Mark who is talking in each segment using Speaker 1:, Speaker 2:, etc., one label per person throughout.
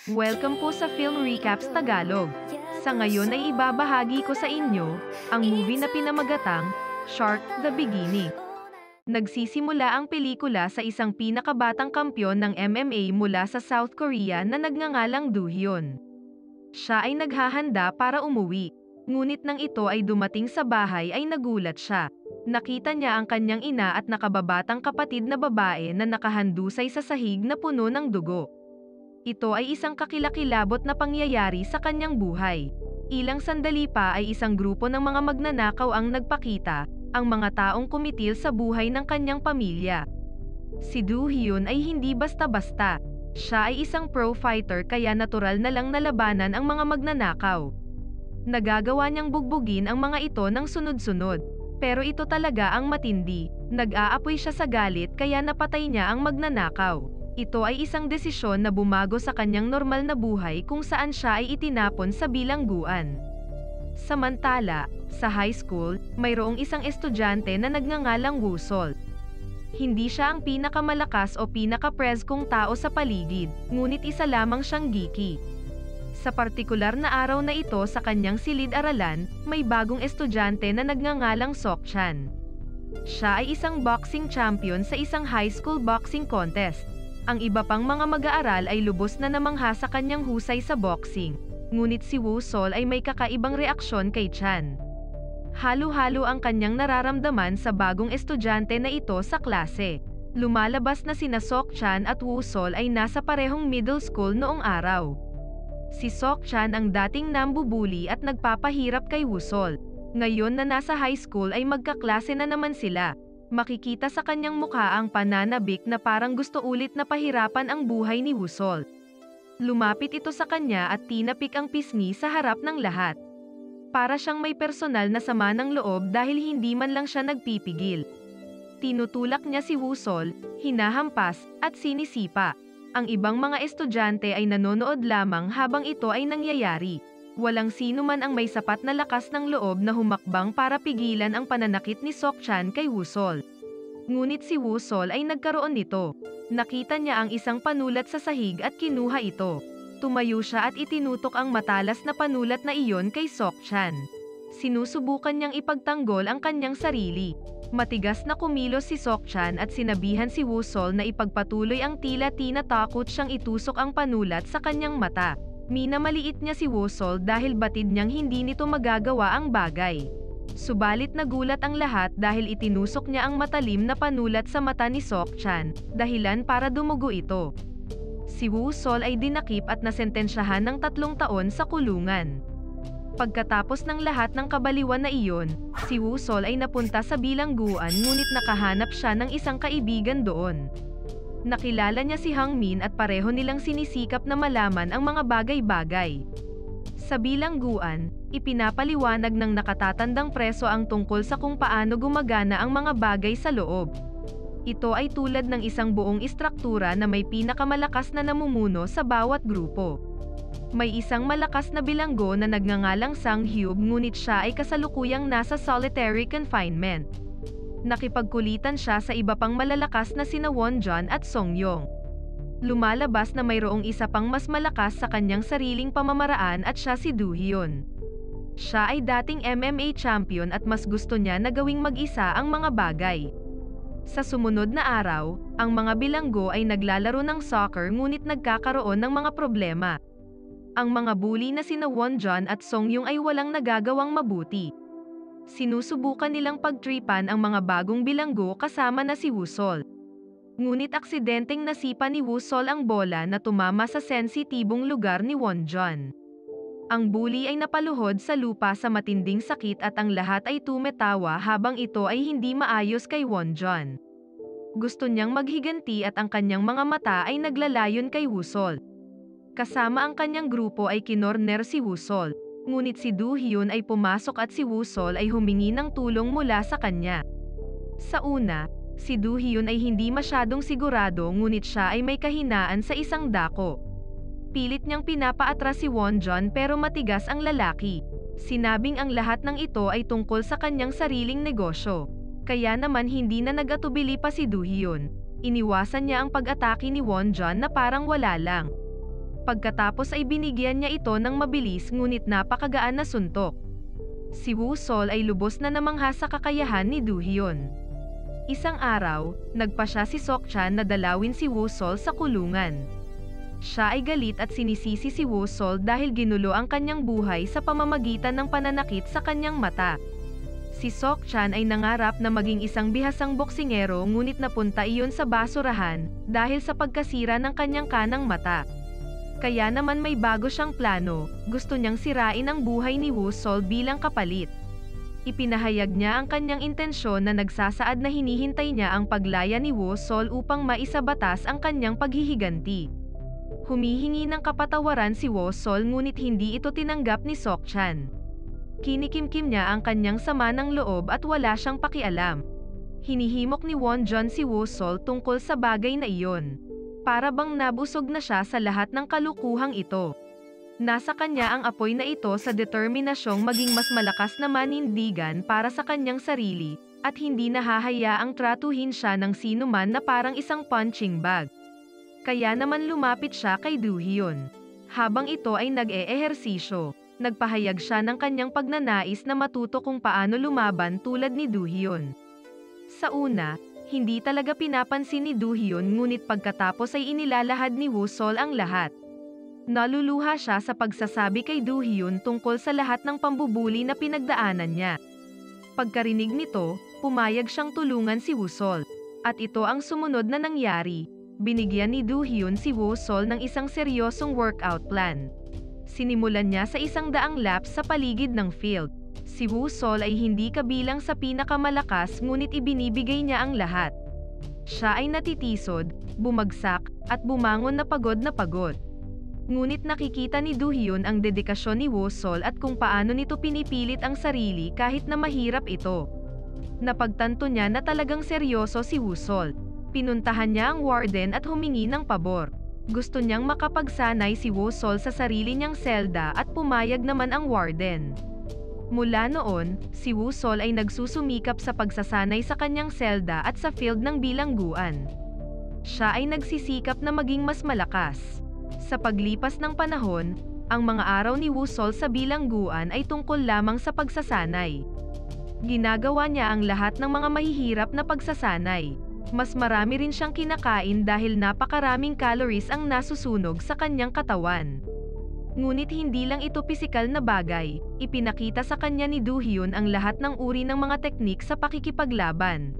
Speaker 1: Welcome po sa Film Recaps Tagalog. Sa ngayon ay ibabahagi ko sa inyo ang movie na pinamagatang Shark: The Beginning. Nagsisimula ang pelikula sa isang pinakabatang kampyon ng MMA mula sa South Korea na nagngangalang Do Hyun. Siya ay naghahanda para umuwi. Ngunit nang ito ay dumating sa bahay ay nagulat siya. Nakita niya ang kanyang ina at nakababatang kapatid na babae na nakahandusay sa sahig na puno ng dugo. Ito ay isang kakilakilabot na pangyayari sa kanyang buhay. Ilang sandali pa ay isang grupo ng mga magnanakaw ang nagpakita, ang mga taong kumitil sa buhay ng kanyang pamilya. Si Do Hyun ay hindi basta-basta. Siya ay isang pro fighter kaya natural na lang nalabanan ang mga magnanakaw. Nagagawa niyang bugbugin ang mga ito ng sunod-sunod. Pero ito talaga ang matindi. Nag-aapoy siya sa galit kaya napatay niya ang magnanakaw. Ito ay isang desisyon na bumago sa kanyang normal na buhay kung saan siya ay itinapon sa bilangguan. Samantala, sa high school, mayroong isang estudyante na nagngangalang Woo Sol. Hindi siya ang pinakamalakas o pinaka-preskong tao sa paligid, ngunit isa lamang siyang geeky. Sa partikular na araw na ito sa kanyang silid-aralan, may bagong estudyante na nagngangalang Sok-chan. Siya ay isang boxing champion sa isang high school boxing contest. Ang iba pang mga mag-aaral ay lubos na namangha sa kanyang husay sa boxing. Ngunit si Woo Sol ay may kakaibang reaksyon kay Chan. Halo-halo ang kanyang nararamdaman sa bagong estudyante na ito sa klase. Lumalabas na sina Sok-chan at Woo Sol ay nasa parehong middle school noong araw. Si Sok-chan ang dating nambubuli at nagpapahirap kay Woo Sol. Ngayon na nasa high school ay magkaklase na naman sila. Makikita sa kanyang mukha ang pananabik na parang gusto ulit na pahirapan ang buhay ni Woo Sol. Lumapit ito sa kanya at tinapik ang pisngi sa harap ng lahat. Para siyang may personal na sama ng loob dahil hindi man lang siya nagpipigil. Tinutulak niya si Woo Sol, hinahampas, at sinisipa. Ang ibang mga estudyante ay nanonood lamang habang ito ay nangyayari. Walang sino man ang may sapat na lakas ng loob na humakbang para pigilan ang pananakit ni Sok-chan kay Woo Sol. Ngunit si Woo Sol ay nagkaroon nito. Nakita niya ang isang panulat sa sahig at kinuha ito. Tumayo siya at itinutok ang matalas na panulat na iyon kay Sok-chan. Sinusubukan niyang ipagtanggol ang kanyang sarili. Matigas na kumilos si Sok-chan at sinabihan si Woo Sol na ipagpatuloy ang tila tinatakot siyang itusok ang panulat sa kanyang mata. Minamaliit niya si Woo Sol dahil batid niyang hindi nito magagawa ang bagay. Subalit nagulat ang lahat dahil itinusok niya ang matalim na panulat sa mata ni Sok-chan, dahilan para dumugo ito. Si Woo Sol ay dinakip at nasentensyahan ng 3 taon sa kulungan. Pagkatapos ng lahat ng kabaliwan na iyon, si Woo Sol ay napunta sa bilangguan ngunit nakahanap siya ng isang kaibigan doon. Nakilala niya si Hang Min at pareho nilang sinisikap na malaman ang mga bagay-bagay. Sa bilangguan, ipinapaliwanag ng nakatatandang preso ang tungkol sa kung paano gumagana ang mga bagay sa loob. Ito ay tulad ng isang buong istruktura na may pinakamalakas na namumuno sa bawat grupo. May isang malakas na bilanggo na nagngangalang Sang Hyub ngunit siya ay kasalukuyang nasa solitary confinement. Nakipagkulitan siya sa iba pang malalakas na sina Wonjon at Songyong. Lumalabas na mayroong isa pang mas malakas sa kanyang sariling pamamaraan at siya si Do Hyun. Siya ay dating MMA champion at mas gusto niya na gawing mag-isa ang mga bagay. Sa sumunod na araw, ang mga bilanggo ay naglalaro ng soccer ngunit nagkakaroon ng mga problema. Ang mga bully na sina Wonjon at Songyong ay walang nagagawang mabuti. Sinusubukan nilang pagtripan ang mga bagong bilanggo kasama na si Woo Sol. Ngunit aksidenteng nasipa ni Woo Sol ang bola na tumama sa sensitibong lugar ni Wonjon. Ang bully ay napaluhod sa lupa sa matinding sakit at ang lahat ay tumetawa habang ito ay hindi maayos kay Wonjon. Gusto niyang maghiganti at ang kanyang mga mata ay naglalayon kay Woo Sol. Kasama ang kanyang grupo ay kinorner si Woo Sol. Ngunit si Do Hyun ay pumasok at si Woo Sol ay humingi ng tulong mula sa kanya. Sa una, si Do Hyun ay hindi masyadong sigurado ngunit siya ay may kahinaan sa isang dako. Pilit niyang pinapaatras si Wonjon pero matigas ang lalaki. Sinabing ang lahat ng ito ay tungkol sa kanyang sariling negosyo. Kaya naman hindi na nag-atubili pa si Do Hyun. Iniwasan niya ang pag-atake ni Wonjon na parang wala lang. Pagkatapos ay binigyan niya ito ng mabilis ngunit napakagaan na suntok. Si Woo Sol ay lubos na namangha sa kakayahan ni Do Hyun. Isang araw, nagpa siya si Sok Chan na dalawin si Woo Sol sa kulungan. Siya ay galit at sinisisi si Woo Sol dahil ginulo ang kanyang buhay sa pamamagitan ng pananakit sa kanyang mata. Si Sok Chan ay nangarap na maging isang bihasang boksingero ngunit napunta iyon sa basurahan dahil sa pagkasira ng kanyang kanang mata. Kaya naman may bago siyang plano, gusto niyang sirain ang buhay ni Woo Sol bilang kapalit. Ipinahayag niya ang kanyang intensyon na nagsasaad na hinihintay niya ang paglaya ni Woo Sol upang maisabatas ang kanyang paghihiganti. Humihingi ng kapatawaran si Woo Sol ngunit hindi ito tinanggap ni Sok Chan. Kinikimkim niya ang kanyang sama ng loob at wala siyang pakialam. Hinihimok ni Won-Jon si Woo Sol tungkol sa bagay na iyon. Para bang nabusog na siya sa lahat ng kalukuhang ito. Nasa kanya ang apoy na ito sa determinasyong maging mas malakas na manindigan para sa kanyang sarili, at hindi nahahayaang tratuhin siya ng sino man na parang isang punching bag. Kaya naman lumapit siya kay Do Hyun. Habang ito ay nag-eehersisyo, nagpahayag siya ng kanyang pagnanais na matuto kung paano lumaban tulad ni Do Hyun. Sa una, hindi talaga pinapansin ni Do Hyun ngunit pagkatapos ay inilalahad ni Woo Sol ang lahat. Naluluha siya sa pagsasabi kay Do Hyun tungkol sa lahat ng pambubuli na pinagdaanan niya. Pagkarinig nito, pumayag siyang tulungan si Woo Sol. At ito ang sumunod na nangyari, binigyan ni Do Hyun si Woo Sol ng isang seryosong workout plan. Sinimulan niya sa 100 laps sa paligid ng field. Si Woo Sol ay hindi kabilang sa pinakamalakas ngunit ibinibigay niya ang lahat. Siya ay natitisod, bumagsak, at bumangon na pagod na pagod. Ngunit nakikita ni Do Hyun ang dedikasyon ni Woo Sol at kung paano nito pinipilit ang sarili kahit na mahirap ito. Napagtanto niya na talagang seryoso si Woo Sol. Pinuntahan niya ang warden at humingi ng pabor. Gusto niyang makapagsanay si Woo Sol sa sarili niyang selda at pumayag naman ang warden. Mula noon, si Woo Sol ay nagsusumikap sa pagsasanay sa kanyang selda at sa field ng bilangguan. Siya ay nagsisikap na maging mas malakas. Sa paglipas ng panahon, ang mga araw ni Woo Sol sa bilangguan ay tungkol lamang sa pagsasanay. Ginagawa niya ang lahat ng mga mahihirap na pagsasanay. Mas marami rin siyang kinakain dahil napakaraming calories ang nasusunog sa kanyang katawan. Ngunit hindi lang ito pisikal na bagay, ipinakita sa kanya ni Do Hyun ang lahat ng uri ng mga teknik sa pakikipaglaban.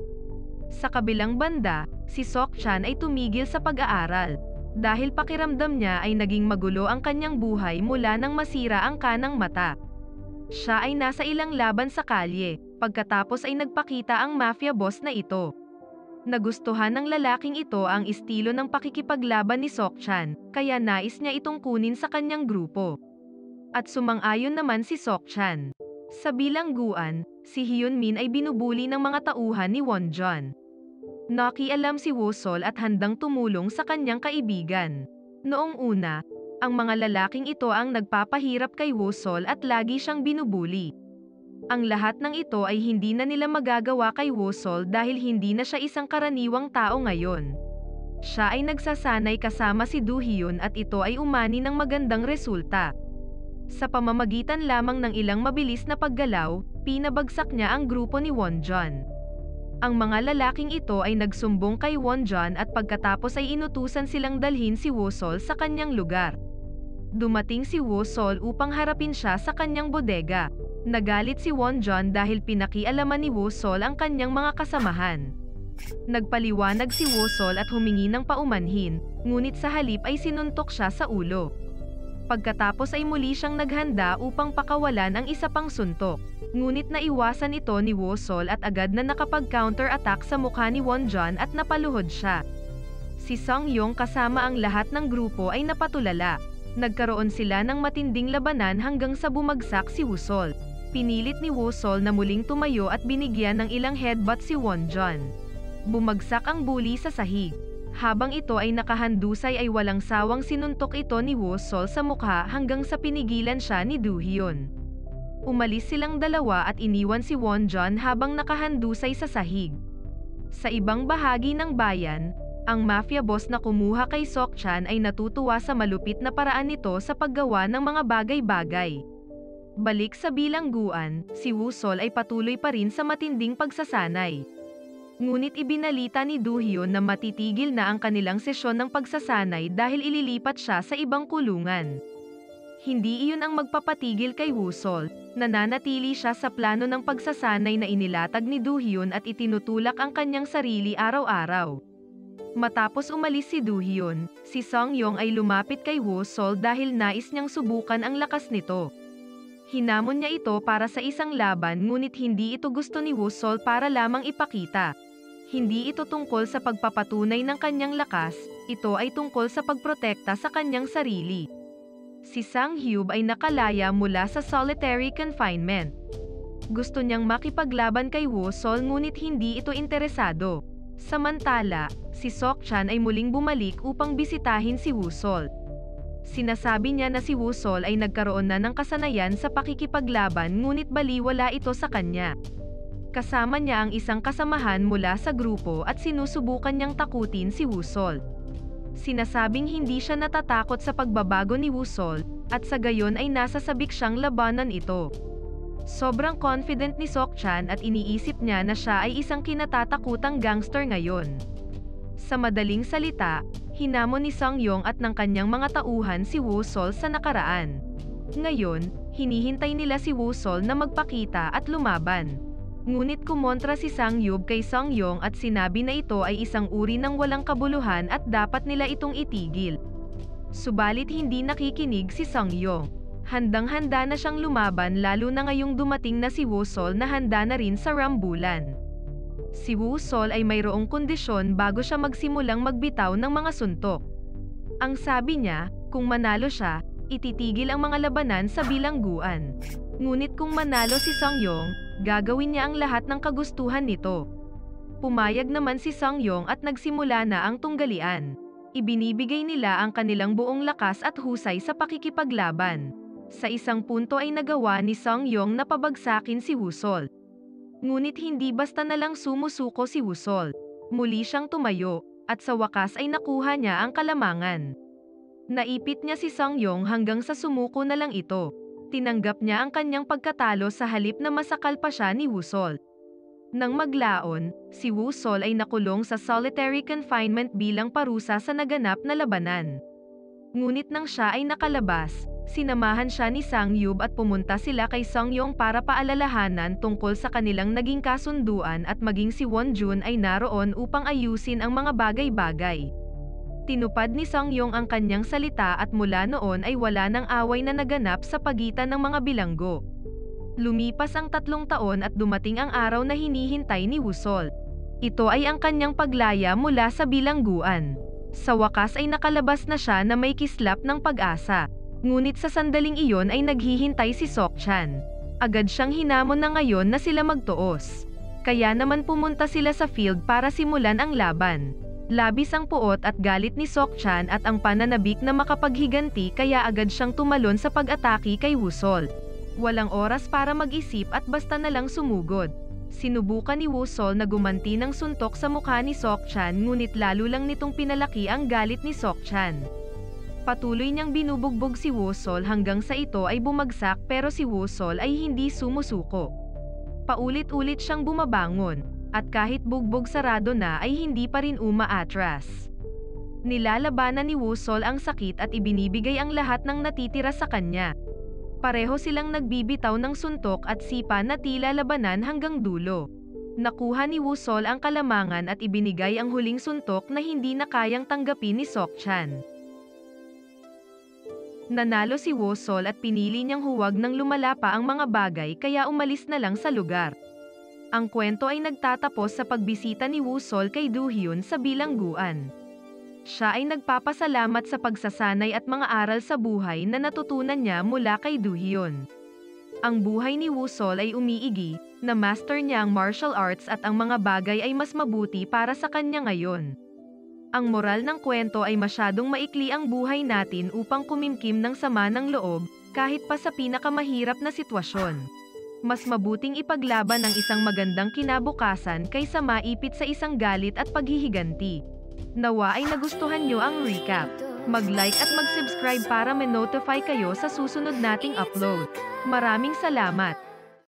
Speaker 1: Sa kabilang banda, si Sok Chan ay tumigil sa pag-aaral. Dahil pakiramdam niya ay naging magulo ang kanyang buhay mula nang masira ang kanang mata. Siya ay nasa ilang laban sa kalye, pagkatapos ay nagpakita ang mafia boss na ito. Nagustuhan ng lalaking ito ang estilo ng pakikipaglaban ni Sok Chan, kaya nais niya itong kunin sa kanyang grupo. At sumang-ayon naman si Sok Chan. Sa bilangguan, si Hyun Min ay binubuli ng mga tauhan ni Won-Jon. Nakialam si Woo Sol at handang tumulong sa kanyang kaibigan. Noong una, ang mga lalaking ito ang nagpapahirap kay Woo Sol at lagi siyang binubuli. Ang lahat ng ito ay hindi na nila magagawa kay Woo Sol dahil hindi na siya isang karaniwang tao ngayon. Siya ay nagsasanay kasama si Do Hyun at ito ay umani ng magandang resulta. Sa pamamagitan lamang ng ilang mabilis na paggalaw, pinabagsak niya ang grupo ni Won-Jon. Ang mga lalaking ito ay nagsumbong kay Won-Jon at pagkatapos ay inutusan silang dalhin si Woo Sol sa kanyang lugar. Dumating si Woo Sol upang harapin siya sa kanyang bodega. Nagalit si Won-Jon dahil pinakialaman ni Woo Sol ang kanyang mga kasamahan. Nagpaliwanag si Woo Sol at humingi ng paumanhin, ngunit sa halip ay sinuntok siya sa ulo. Pagkatapos ay muli siyang naghanda upang pakawalan ang isa pang suntok. Ngunit naiwasan ito ni Woo Sol at agad na nakapag-counter-attack sa mukha ni Won-Jon at napaluhod siya. Si Sung Yong kasama ang lahat ng grupo ay napatulala. Nagkaroon sila ng matinding labanan hanggang sa bumagsak si Woo Sol. Pinilit ni Woo Sol na muling tumayo at binigyan ng ilang headbutt si Won-Jon. Bumagsak ang bully sa sahig. Habang ito ay nakahandusay ay walang sawang sinuntok ito ni Woo Sol sa mukha hanggang sa pinigilan siya ni Do Hyun. Umalis silang dalawa at iniwan si Won-Jon habang nakahandusay sa sahig. Sa ibang bahagi ng bayan, Ang mafia boss na kumuha kay Sokchan ay natutuwa sa malupit na paraan nito sa paggawa ng mga bagay-bagay. Balik sa bilangguan, si Woo-sol ay patuloy pa rin sa matinding pagsasanay. Ngunit ibinalita ni Do-hyun na matitigil na ang kanilang sesyon ng pagsasanay dahil ililipat siya sa ibang kulungan. Hindi iyon ang magpapatigil kay Woo-sol, nananatili siya sa plano ng pagsasanay na inilatag ni Do-hyun at itinutulak ang kanyang sarili araw-araw. Matapos umalis si Do-hyun, si Sung-yong ay lumapit kay Woo-sol dahil nais niyang subukan ang lakas nito. Hinamon niya ito para sa isang laban ngunit hindi ito gusto ni Woo-sol para lamang ipakita. Hindi ito tungkol sa pagpapatunay ng kanyang lakas, ito ay tungkol sa pagprotekta sa kanyang sarili. Si Sang-hyub ay nakalaya mula sa solitary confinement. Gusto niyang makipaglaban kay Woo-sol ngunit hindi ito interesado. Samantala, si Sokchan ay muling bumalik upang bisitahin si Woo-sol. Sinasabi niya na si Woo-sol ay nagkaroon na ng kasanayan sa pakikipaglaban ngunit baliwala ito sa kanya. Kasama niya ang isang kasamahan mula sa grupo at sinusubukan niyang takutin si Woo-sol. Sinasabing hindi siya natatakot sa pagbabago ni Woo-sol, at sa gayon ay nasasabik siyang labanan ito. Sobrang confident ni Sokchan at iniisip niya na siya ay isang kinatatakutang gangster ngayon. Sa madaling salita, hinamon ni Sung-yong at ng kanyang mga tauhan si Woo-sol sa nakaraan. Ngayon, hinihintay nila si Woo-sol na magpakita at lumaban. Ngunit kumontra si Sang-hyub kay Sung-yong at sinabi na ito ay isang uri ng walang kabuluhan at dapat nila itong itigil. Subalit hindi nakikinig si Sung-yong. Handang-handa na siyang lumaban lalo na ngayong dumating na si Woo-sol na handa na rin sa rambulan. Si Woo-sol ay mayroong kondisyon bago siya magsimulang magbitaw ng mga suntok. Ang sabi niya, kung manalo siya, ititigil ang mga labanan sa bilangguan. Ngunit kung manalo si Sung-yong, gagawin niya ang lahat ng kagustuhan nito. Pumayag naman si Sung-yong at nagsimula na ang tunggalian. Ibinibigay nila ang kanilang buong lakas at husay sa pakikipaglaban. Sa isang punto ay nagawa ni Sung-yong na pabagsakin si Woo-sol. Ngunit hindi basta na lang sumusuko si Woo-sol. Muli siyang tumayo, at sa wakas ay nakuha niya ang kalamangan. Naipit niya si Sung-yong hanggang sa sumuko na lang ito. Tinanggap niya ang kanyang pagkatalo sa halip na masakal pa siya ni Woo-sol. Nang maglaon, si Woo-sol ay nakulong sa solitary confinement bilang parusa sa naganap na labanan. Ngunit nang siya ay nakalabas, sinamahan siya ni Sang-hyub at pumunta sila kay Sung-yong para paalalahanan tungkol sa kanilang naging kasunduan at maging si Won-jun ay naroon upang ayusin ang mga bagay-bagay. Tinupad ni Sung-yong ang kanyang salita at mula noon ay wala nang away na naganap sa pagitan ng mga bilanggo. Lumipas ang 3 taon at dumating ang araw na hinihintay ni Woo-sol. Ito ay ang kanyang paglaya mula sa bilangguan. Sa wakas ay nakalabas na siya na may kislap ng pag-asa. Ngunit sa sandaling iyon ay naghihintay si Sokchan. Agad siyang hinamon na ngayon na sila magtuos. Kaya naman pumunta sila sa field para simulan ang laban. Labis ang puot at galit ni Sokchan at ang pananabik na makapaghiganti kaya agad siyang tumalon sa pag-atake kay Woo-sol. Walang oras para mag-isip at basta na lang sumugod. Sinubukan ni Woo-sol na gumanti ng suntok sa mukha ni Sokchan ngunit lalo lang nitong pinalaki ang galit ni Sokchan. Patuloy niyang binubugbog si Woo-sol hanggang sa ito ay bumagsak pero si Woo-sol ay hindi sumusuko. Paulit-ulit siyang bumabangon, at kahit bugbog sarado na ay hindi pa rin umaatras. Nilalabanan ni Woo-sol ang sakit at ibinibigay ang lahat ng natitira sa kanya. Pareho silang nagbibitaw ng suntok at sipa na tila labanan hanggang dulo. Nakuha ni Woo-sol ang kalamangan at ibinigay ang huling suntok na hindi na kayang tanggapin ni Sokchan. Nanalo si Woo-sol at pinili niyang huwag nang lumala pa ang mga bagay kaya umalis na lang sa lugar. Ang kwento ay nagtatapos sa pagbisita ni Woo-sol kay Do-hyun sa bilangguan. Siya ay nagpapasalamat sa pagsasanay at mga aral sa buhay na natutunan niya mula kay Do-hyun. Ang buhay ni Woo-sol ay umiigi, na master niya ang martial arts at ang mga bagay ay mas mabuti para sa kanya ngayon. Ang moral ng kwento ay masyadong maikli ang buhay natin upang kumimkim ng sama ng loob, kahit pa sa pinakamahirap na sitwasyon. Mas mabuting ipaglaban ang isang magandang kinabukasan kaysa maipit sa isang galit at paghihiganti. Nawa ay nagustuhan nyo ang recap. Mag-like at mag-subscribe para ma-notify kayo sa susunod nating upload. Maraming salamat!